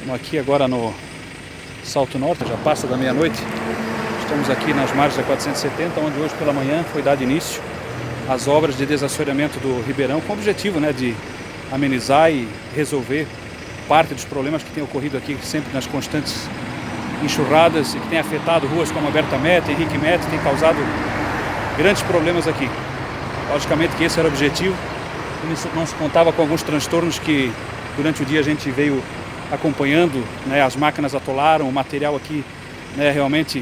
Aqui agora no Salto Norte, já passa da meia-noite. Estamos aqui nas margens da 470, onde hoje pela manhã foi dado início às obras de desassoreamento do Ribeirão, com o objetivo, de amenizar e resolver parte dos problemas que têm ocorrido aqui sempre nas constantes enxurradas e que tem afetado ruas como Alberta Meta, Henrique Meta, tem causado grandes problemas aqui. Logicamente que esse era o objetivo, não se contava com alguns transtornos que durante o dia a gente veio acompanhando, as máquinas atolaram, o material aqui realmente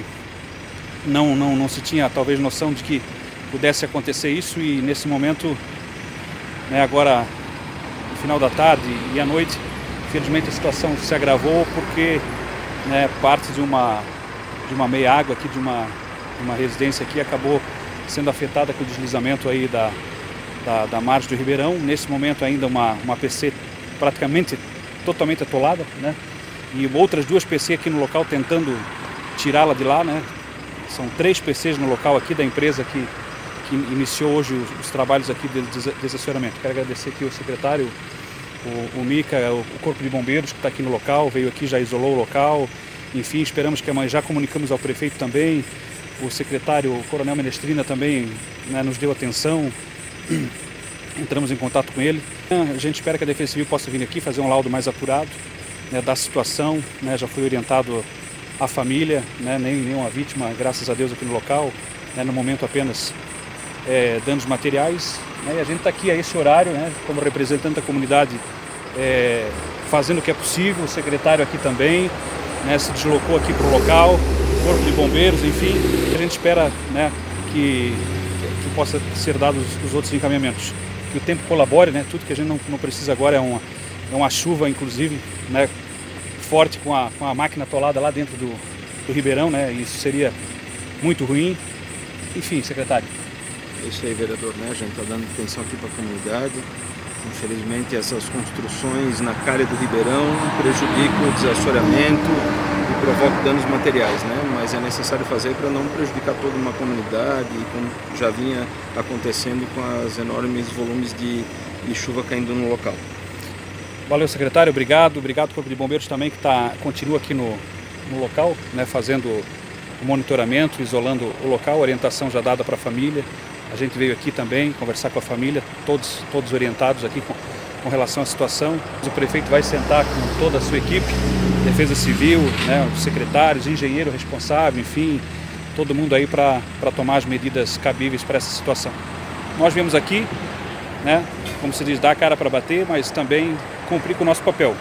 não se tinha talvez noção de que pudesse acontecer isso, e nesse momento, agora no final da tarde e à noite, infelizmente a situação se agravou porque parte de uma meia água aqui de uma residência aqui acabou sendo afetada com o deslizamento aí da margem do Ribeirão. Nesse momento ainda uma PC praticamente totalmente atolada, e outras duas PC aqui no local tentando tirá-la de lá, São 3 PCs no local aqui da empresa que iniciou hoje os trabalhos aqui de desassoreamento. Quero agradecer aqui o secretário, o Mica, o Corpo de Bombeiros que está aqui no local, veio aqui, já isolou o local. Enfim, esperamos que amanhã, já comunicamos ao prefeito também, o secretário, o Coronel Menestrina também nos deu atenção, entramos em contato com ele. A gente espera que a Defesa Civil possa vir aqui fazer um laudo mais apurado da situação, já foi orientado a família, nenhuma vítima, graças a Deus, aqui no local, no momento apenas danos materiais, e a gente está aqui a esse horário, como representante da comunidade, fazendo o que é possível. O secretário aqui também se deslocou aqui para o local, o Corpo de Bombeiros, enfim, a gente espera que possa ser dados os outros encaminhamentos, que o tempo colabore, tudo que a gente não precisa agora é uma chuva, inclusive, forte com a máquina atolada lá dentro do Ribeirão, isso seria muito ruim. Enfim, secretário. É isso aí, vereador, a gente está dando atenção aqui para a comunidade. Infelizmente essas construções na calha do Ribeirão prejudicam o desassoreamento e provocam danos materiais, mas é necessário fazer para não prejudicar toda uma comunidade, como já vinha acontecendo com os enormes volumes de chuva caindo no local. Valeu, secretário, obrigado Corpo de Bombeiros também, que continua aqui no local, fazendo o monitoramento, isolando o local, orientação já dada para a família. A gente veio aqui também conversar com a família, todos orientados aqui com relação à situação. O prefeito vai sentar com toda a sua equipe, Defesa Civil, os secretários, engenheiro responsável, enfim, todo mundo aí para tomar as medidas cabíveis para essa situação. Nós viemos aqui, como se diz, dar a cara para bater, mas também cumprir com o nosso papel,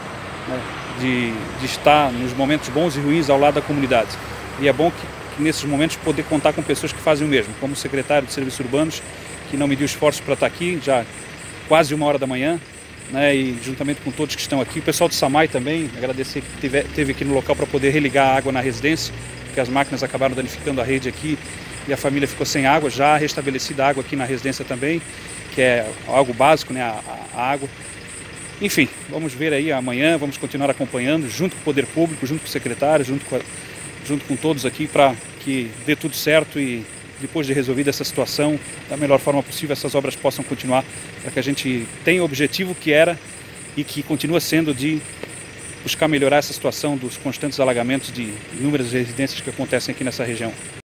de estar nos momentos bons e ruins ao lado da comunidade. E é bom que nesses momentos poder contar com pessoas que fazem o mesmo, como o secretário de Serviços Urbanos, que não mediu esforços para estar aqui, já quase 1h da manhã, e juntamente com todos que estão aqui. O pessoal do SAMAI também, agradecer que esteve aqui no local para poder religar a água na residência, porque as máquinas acabaram danificando a rede aqui e a família ficou sem água. Já restabelecida a água aqui na residência também, que é algo básico, a água. Enfim, vamos ver aí amanhã, vamos continuar acompanhando, junto com o Poder Público, junto com o secretário, junto com todos aqui, para que dê tudo certo e depois de resolvida essa situação, da melhor forma possível, essas obras possam continuar, para que a gente tenha o objetivo que era e que continua sendo de buscar melhorar essa situação dos constantes alagamentos de inúmeras residências que acontecem aqui nessa região.